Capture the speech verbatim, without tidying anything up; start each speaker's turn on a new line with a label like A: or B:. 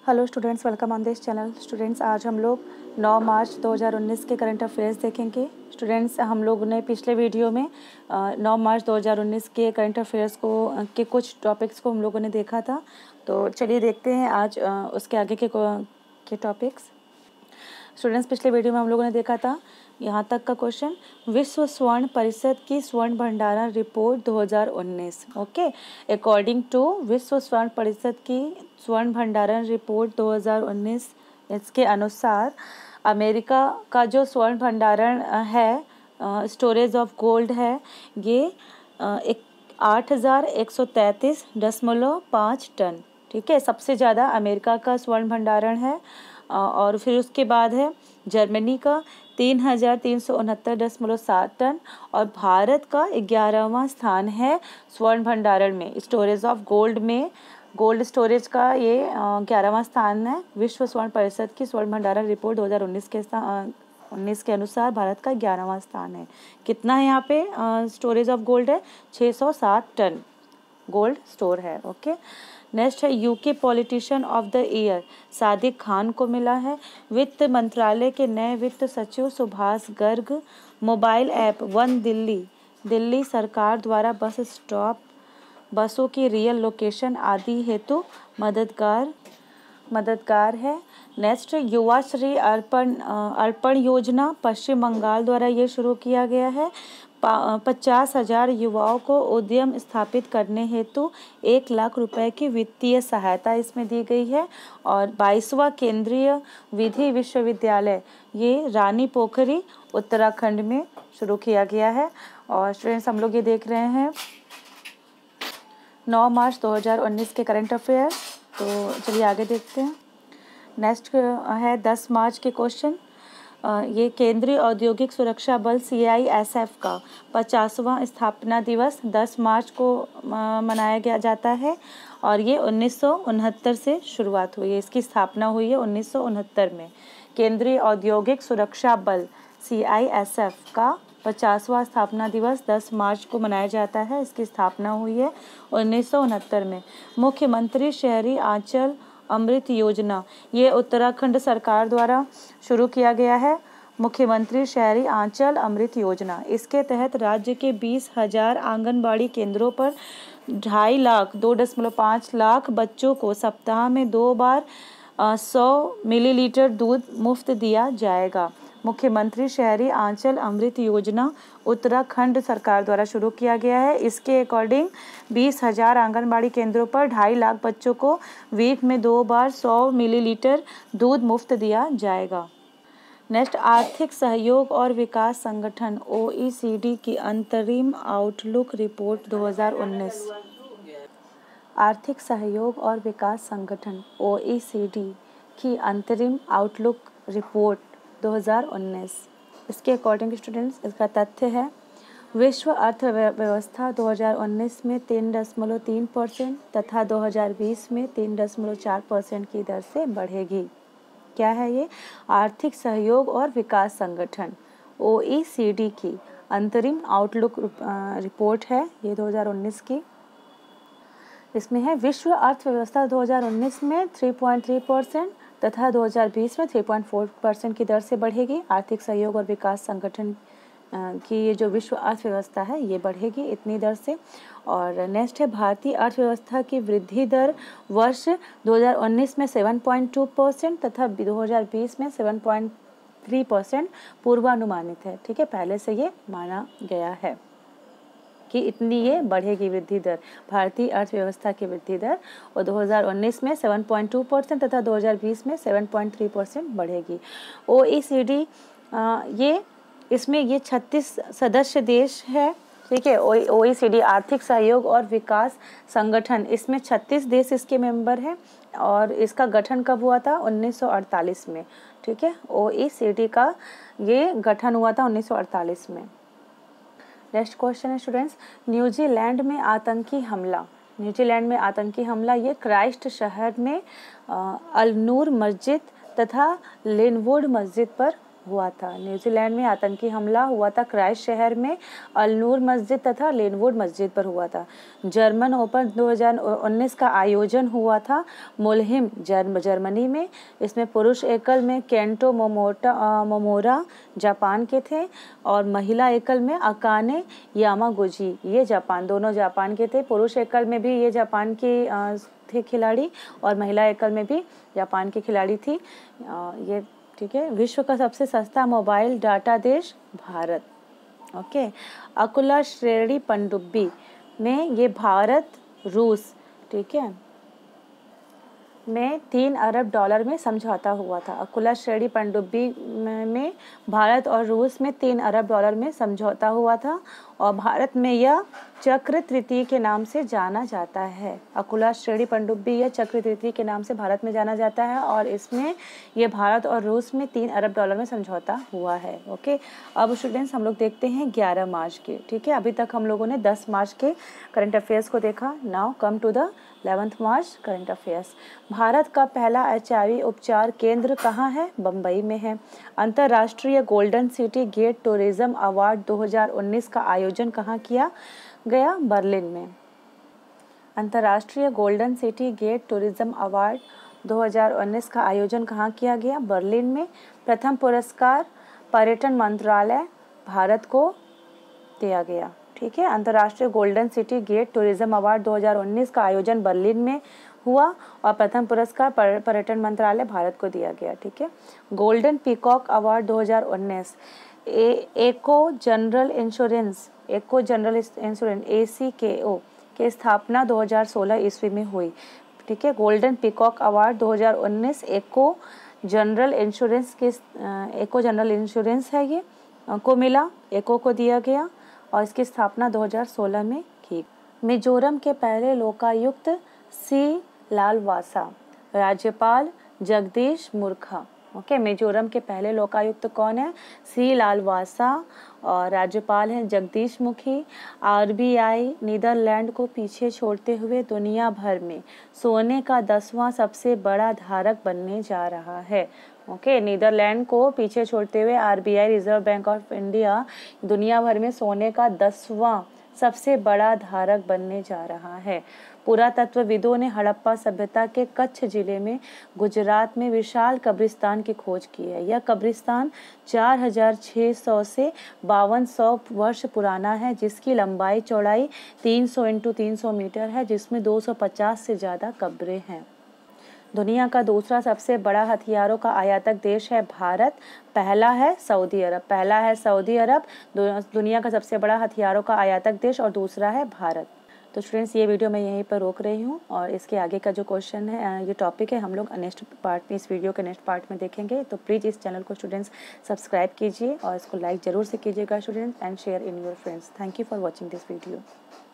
A: Hello students, welcome on this channel. Students, आज हम लोग नौ मार्च दो हज़ार उन्नीस के करंट अफेयर्स देखेंगे। स्टूडेंट्स, हम लोग ने पिछले वीडियो में नौ मार्च दो हज़ार उन्नीस के करंट अफेयर्स को के कुछ टॉपिक्स को हम लोगों ने देखा था। तो चलिए देखते हैं आज आ, उसके आगे के के टॉपिक्स। स्टूडेंट्स, पिछले वीडियो में हम लोगों ने देखा था यहाँ तक का क्वेश्चन, विश्व स्वर्ण परिषद की स्वर्ण भंडारण रिपोर्ट दो हज़ार उन्नीस। ओके, अकॉर्डिंग टू विश्व स्वर्ण परिषद की स्वर्ण भंडारण रिपोर्ट दो हज़ार उन्नीस, इसके अनुसार अमेरिका का जो स्वर्ण भंडारण है, स्टोरेज ऑफ गोल्ड है, ये एक आठ हज़ार एक सौ तैंतीस दशमलव पाँच टन। ठीक है, सबसे ज़्यादा अमेरिका का स्वर्ण भंडारण है। और फिर उसके बाद है जर्मनी का तीन हज़ार तीन सौ उनहत्तर दशमलव सात टन, और भारत का ग्यारहवां स्थान है स्वर्ण भंडारण में, स्टोरेज ऑफ गोल्ड में। गोल्ड स्टोरेज का ये ग्यारहवां स्थान है। विश्व स्वर्ण परिषद की स्वर्ण भंडारण रिपोर्ट दो हज़ार उन्नीस के उन्नीस के अनुसार भारत का ग्यारहवां स्थान है। कितना है यहाँ पे स्टोरेज ऑफ गोल्ड है? छः सौ सात टन गोल्ड स्टोर है। ओके, नेक्स्ट है UK politician of the year Sadiq Khan को मिला है। वित्त मंत्रालय के नए वित्त सचिव Subhash Garg. Mobile app one Delhi Delhi सरकार द्वारा बस स्टॉप, बसों की रियल लोकेशन आदि हेतु मददगार मददगार है। नेक्स्ट, युवा श्री अर्पण अर्पण योजना पश्चिम बंगाल द्वारा ये शुरू किया गया है। पचास हजार युवाओं को उद्यम स्थापित करने हेतु एक लाख रुपए की वित्तीय सहायता इसमें दी गई है। और बाईसवां केंद्रीय विधि विश्वविद्यालय ये रानी पोखरी उत्तराखंड में शुरू किया गया है। और स्टूडेंट्स, हम लोग ये देख रहे हैं नौ मार्च दो हज़ार उन्नीस के करंट अफेयर। तो चलिए आगे देखते हैं। नेक्स्ट है दस मार्च के क्वेश्चन। ये केंद्रीय औद्योगिक सुरक्षा बल सी आई एस एफ का पचासवां स्थापना दिवस दस मार्च को मनाया गया जाता है। और ये उन्नीस सौ उनहत्तर से शुरुआत हुई है, इसकी स्थापना हुई है उन्नीस सौ उनहत्तर में। केंद्रीय औद्योगिक सुरक्षा बल सी आई एस एफ का पचासवां स्थापना दिवस दस मार्च को मनाया जाता है, इसकी स्थापना हुई है उन्नीस सौ उनहत्तर में। मुख्यमंत्री शहरी आंचल अमृत योजना ये उत्तराखंड सरकार द्वारा शुरू किया गया है। मुख्यमंत्री शहरी आंचल अमृत योजना, इसके तहत राज्य के बीस हजार आंगनबाड़ी केंद्रों पर ढाई लाख दो दशमलव पाँच लाख बच्चों को सप्ताह में दो बार सौ मिलीलीटर दूध मुफ्त दिया जाएगा। मुख्यमंत्री शहरी आंचल अमृत योजना उत्तराखंड सरकार द्वारा शुरू किया गया है। इसके अकॉर्डिंग बीस हजार आंगनबाड़ी केंद्रों पर ढाई लाख बच्चों को वीक में दो बार सौ मिलीलीटर दूध मुफ्त दिया जाएगा। नेक्स्ट, आर्थिक सहयोग और विकास संगठन ओ ई सी डी की अंतरिम आउटलुक रिपोर्ट दो हज़ार उन्नीस। आर्थिक सहयोग और विकास संगठन ओ ई सी डी की अंतरिम आउटलुक रिपोर्ट दो हज़ार उन्नीस, इसके अकॉर्डिंग स्टूडेंट्स इसका तथ्य है, विश्व अर्थव्यवस्था दो हज़ार उन्नीस में तीन दशमलव तीन परसेंट तथा दो हज़ार बीस में तीन दशमलव चार परसेंट की दर से बढ़ेगी। क्या है ये? आर्थिक सहयोग और विकास संगठन ओ ई सी डी की अंतरिम आउटलुक रिपोर्ट है ये दो हज़ार उन्नीस की। इसमें है विश्व अर्थव्यवस्था दो हज़ार उन्नीस में तीन पॉइंट तीन परसेंट तथा दो हज़ार बीस में तीन पॉइंट चार परसेंट की दर से बढ़ेगी। आर्थिक सहयोग और विकास संगठन की ये जो विश्व अर्थव्यवस्था है ये बढ़ेगी इतनी दर से। और नेक्स्ट है भारतीय अर्थव्यवस्था की वृद्धि दर वर्ष दो हज़ार उन्नीस में सात पॉइंट दो परसेंट तथा दो हज़ार बीस में सात पॉइंट तीन परसेंट पूर्वानुमानित है। ठीक है, पहले से ये माना गया है कि इतनी ये बढ़ेगी वृद्धि दर, भारतीय अर्थव्यवस्था की वृद्धि दर, और दो हज़ार उन्नीस में सात पॉइंट दो परसेंट तथा दो हज़ार बीस में सात पॉइंट तीन परसेंट बढ़ेगी। ओ ई सी डी ये इसमें ये छत्तीस सदस्य देश है। ठीक है, ओ ई सी डी आर्थिक सहयोग और विकास संगठन, इसमें छत्तीस देश इसके मेंबर हैं और इसका गठन कब हुआ था? उन्नीस सौ अड़तालीस में। ठीक है, ओ ई सी डी का ये गठन हुआ था उन्नीस सौ अड़तालीस में। नेक्स्ट क्वेश्चन है स्टूडेंट्स, न्यूजीलैंड में आतंकी हमला न्यूजीलैंड में आतंकी हमला ये क्राइस्ट शहर में अल नूर मस्जिद तथा लिनवुड मस्जिद पर हुआ था? न्यूजीलैंड में आतंकी हमला हुआ था क्राइस्ट शहर में अल-नूर मस्जिद तथा लेनवुड मस्जिद पर हुआ था। जर्मन ओपन दो हज़ार उन्नीस का आयोजन हुआ था मुल्हिम जर्म जर्मनी में। इसमें पुरुष एकल में केंटो मोमोटा मोमोरा जापान के थे और महिला एकल में अकाने यामागुची ये जापान दोनों जापान के थे। पुरुष एकल में भी ये जापान की आ, थे खिलाड़ी और महिला एकल में भी जापान की खिलाड़ी थी। आ, ये ठीक है। विश्व का सबसे सस्ता मोबाइल डाटा देश भारत। ओके। अकुला श्रेणी पनडुब्बी में ये भारत रूस ठीक है में तीन अरब डॉलर में समझौता हुआ था। अकुला श्रेणी पनडुब्बी में भारत और रूस में तीन अरब डॉलर में समझौता हुआ था और भारत में यह चक्र तृतीय के नाम से जाना जाता है। अकुला श्रेणी पनडुब्बी यह चक्र तृतीय के नाम से भारत में जाना जाता है और इसमें यह भारत और रूस में तीन अरब डॉलर में समझौता हुआ है। ओके। अब स्टूडेंट्स हम लोग देखते हैं ग्यारह मार्च के। ठीक है। अभी तक हम लोगों ने दस मार्च के करंट अफेयर्स को देखा। Now come to the eleventh March current affairs. Bharat का पहला एचआईवी उपचार केंद्र कहाँ है? बम्बई में है। अंतर्राष्ट्रीय Golden City Gate Tourism Award दो हज़ार उन्नीस का आयोजन कहाँ किया गया? बर्लिन में। अंतर्राष्ट्रीय Golden City Gate Tourism Award दो हज़ार उन्नीस का आयोजन कहाँ किया गया? बर्लिन में। प्रथम पुरस्कार पर्यटन मंत्रालय भारत को दिया गया। ठीक है। अंतर्राष्ट्रीय Golden City Gate Tourism Award दो हज़ार उन्नीस का आयोजन बर्लिन में हुआ और प्रथम पुरस्कार पर्यटन मंत्रालय भारत को दिया गया। ठीक है। गोल्डन पीकॉक अवार्ड दो हज़ार उन्नीस ए, Acko general insurance Acko general insurance A C K O के स्थापना दो हज़ार सोलह ईस्वी में हुई। ठीक है। गोल्डन पीकॉक अवार्ड दो हज़ार उन्नीस एको जनरल इंश्योरेंस के एको जनरल इंश्योरेंस है ये को मिला, एको को दिया गया और इसकी स्थापना दो हज़ार सोलह में की। मिजोरम के पहले लोकायुक्त सी लालवासा, राज्यपाल जगदीश मुर्खा। ओके। मिजोरम के पहले लोकायुक्त कौन है? सी लालवासा और राज्यपाल हैं जगदीश मुखी। आरबीआई नीदरलैंड को पीछे छोड़ते हुए दुनिया भर में सोने का दसवां सबसे बड़ा धारक बनने जा रहा है। ओके। नीदरलैंड को पीछे छोड़ते हुए RBI Reserve Bank of India दुनिया भर में सोने का दसवां सबसे बड़ा धारक बनने जा रहा है। पुरातत्वविदों ने हड़प्पा सभ्यता के कच्छ जिले में गुजरात में विशाल कब्रिस्तान की खोज की है। यह कब्रिस्तान चार हज़ार छह सौ से बावन सौ वर्ष पुराना है, जिसकी लंबाई चौड़ाई तीन सौ इंटू तीन सौ मीटर है, जिसमें दो सौ पचास से ज़्यादा कब्रें हैं। दुनिया का दूसरा सबसे बड़ा हथियारों का आयातक देश है भारत। पहला है सऊदी अरब पहला है सऊदी अरब दुनिया का सबसे बड़ा हथियारों का आयातक देश और दूसरा है भारत। तो स्टूडेंट्स ये वीडियो मैं यहीं पर रोक रही हूँ और इसके आगे का जो क्वेश्चन है, ये टॉपिक है, हम लोग नेक्स्ट पार्ट में, इस वीडियो के नेक्स्ट पार्ट में देखेंगे। तो प्लीज़ इस चैनल को स्टूडेंट्स सब्सक्राइब कीजिए और इसको लाइक ज़रूर से कीजिएगा students and share in your friends. Thank you for watching this video.